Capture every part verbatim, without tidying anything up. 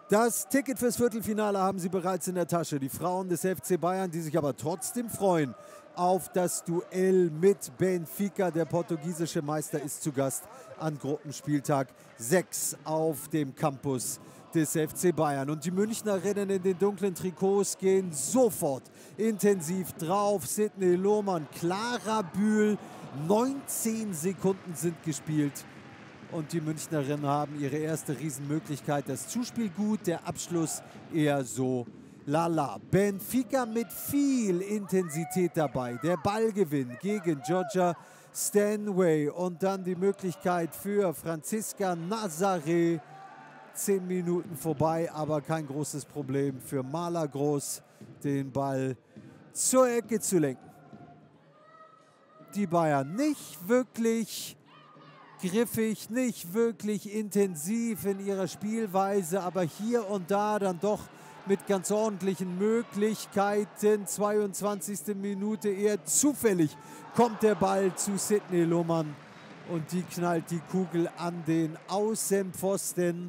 Das Ticket fürs Viertelfinale haben sie bereits in der Tasche. Die Frauen des F C Bayern, die sich aber trotzdem freuen auf das Duell mit Benfica. Der portugiesische Meister ist zu Gast an Gruppenspieltag sechs auf dem Campus des F C Bayern. Und die Münchnerinnen in den dunklen Trikots gehen sofort intensiv drauf. Sydney Lohmann, Clara Bühl, neunzehn Sekunden sind gespielt. Und die Münchnerinnen haben ihre erste Riesenmöglichkeit. Das Zuspiel gut, der Abschluss eher so lala. Benfica mit viel Intensität dabei. Der Ballgewinn gegen Georgia Stanway. Und dann die Möglichkeit für Franziska Nazaré. Zehn Minuten vorbei, aber kein großes Problem für Marla Groß, den Ball zur Ecke zu lenken. Die Bayern nicht wirklich griffig, nicht wirklich intensiv in ihrer Spielweise, aber hier und da dann doch mit ganz ordentlichen Möglichkeiten. zweiundzwanzigste Minute, eher zufällig kommt der Ball zu Sydney Lohmann und die knallt die Kugel an den Außenpfosten.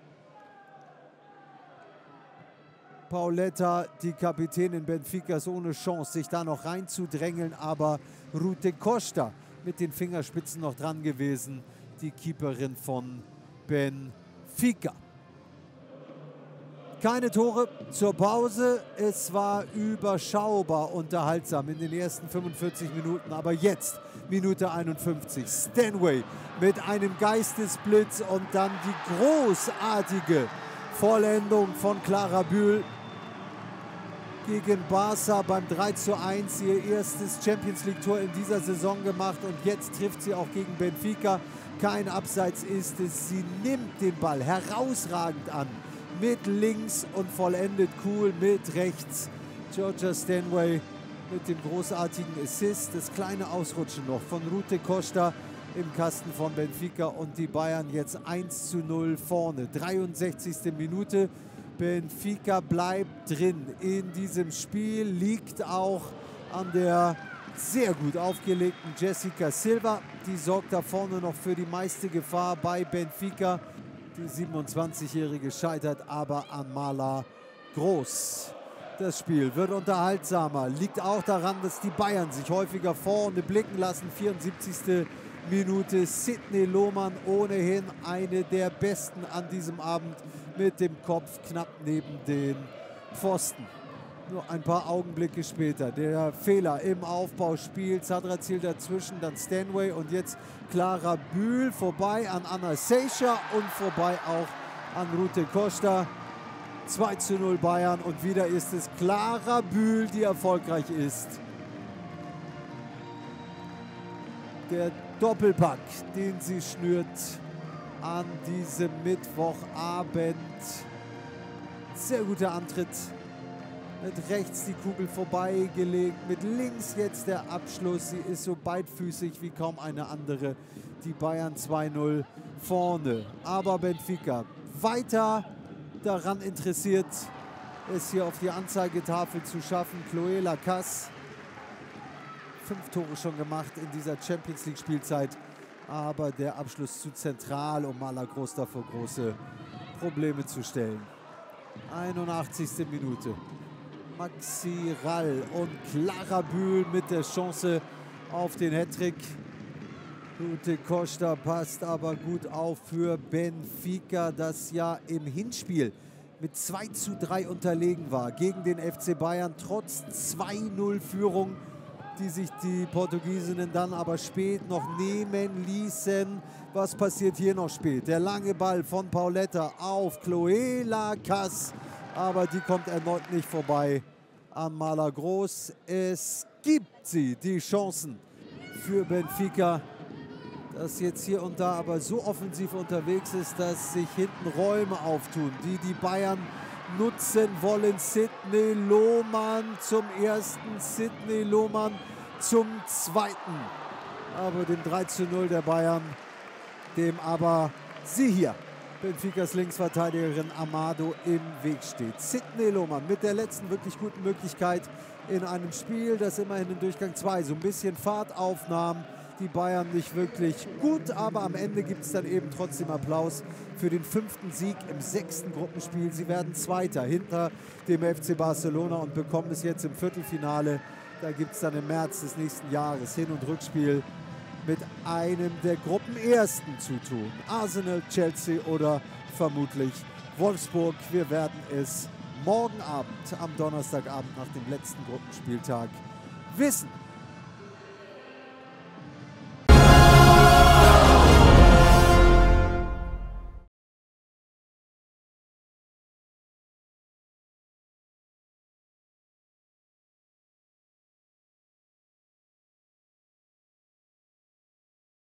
Pauletta, die Kapitänin Benficas, ohne Chance, sich da noch reinzudrängeln, aber Rute Costa mit den Fingerspitzen noch dran gewesen, die Keeperin von Benfica. Keine Tore zur Pause, es war überschaubar unterhaltsam in den ersten fünfundvierzig Minuten, aber jetzt, Minute einundfünfzig, Stanway mit einem Geistesblitz und dann die großartige Vollendung von Clara Bühl gegen Barca beim drei zu eins, ihr erstes Champions-League-Tor in dieser Saison gemacht und jetzt trifft sie auch gegen Benfica. Kein Abseits ist es, sie nimmt den Ball herausragend an, mit links und vollendet cool mit rechts. Georgia Stanway mit dem großartigen Assist, das kleine Ausrutschen noch von Rute Costa im Kasten von Benfica und die Bayern jetzt eins zu null vorne. dreiundsechzigste Minute. Benfica bleibt drin in diesem Spiel, liegt auch an der sehr gut aufgelegten Jessica Silva. Die sorgt da vorne noch für die meiste Gefahr bei Benfica. Die siebenundzwanzigjährige scheitert aber an Marla Groß. Das Spiel wird unterhaltsamer, liegt auch daran, dass die Bayern sich häufiger vorne blicken lassen. vierundsiebzigste Minute, Sydney Lohmann ohnehin eine der besten an diesem Abend mit dem Kopf knapp neben den Pfosten. Nur ein paar Augenblicke später der Fehler im Aufbauspiel, Zadrazil dazwischen, dann Stanway und jetzt Clara Bühl vorbei an Anna Seicher und vorbei auch an Rute Costa. zwei zu null Bayern und wieder ist es Clara Bühl, die erfolgreich ist. Der Doppelpack, den sie schnürt an diesem Mittwochabend. Sehr guter Antritt. Mit rechts die Kugel vorbeigelegt, mit links jetzt der Abschluss. Sie ist so beidfüßig wie kaum eine andere. Die Bayern zwei null vorne. Aber Benfica weiter daran interessiert, es hier auf die Anzeigetafel zu schaffen. Chloé Lacasse. Fünf Tore schon gemacht in dieser Champions-League-Spielzeit. Aber der Abschluss zu zentral, um Marla Groß davor große Probleme zu stellen. einundachtzigste Minute. Maxi Rall und Clara Bühl mit der Chance auf den Hattrick. Rute Costa passt aber gut auf für Benfica, das ja im Hinspiel mit zwei zu drei unterlegen war gegen den F C Bayern, trotz zwei null Führung, die sich die Portugiesinnen dann aber spät noch nehmen ließen. Was passiert hier noch spät? Der lange Ball von Pauletta auf Chloé Lacasse, aber die kommt erneut nicht vorbei an Marla Groß. Es gibt sie, die Chancen für Benfica, das jetzt hier und da aber so offensiv unterwegs ist, dass sich hinten Räume auftun, die die Bayern nutzen wollen. Sydney Lohmann zum ersten, Sydney Lohmann zum zweiten. Aber dem drei zu null der Bayern, dem aber sie hier, Benficas Linksverteidigerin Amado, im Weg steht. Sydney Lohmann mit der letzten wirklich guten Möglichkeit in einem Spiel, das immerhin in Durchgang zwei so ein bisschen Fahrt aufnahm. die Bayern nicht wirklich gut, aber am Ende gibt es dann eben trotzdem Applaus für den fünften Sieg im sechsten Gruppenspiel. Sie werden Zweiter hinter dem F C Barcelona und bekommen es jetzt im Viertelfinale. Da gibt es dann im März des nächsten Jahres Hin- und Rückspiel mit einem der Gruppenersten zu tun. Arsenal, Chelsea oder vermutlich Wolfsburg. Wir werden es morgen Abend, am Donnerstagabend nach dem letzten Gruppenspieltag wissen.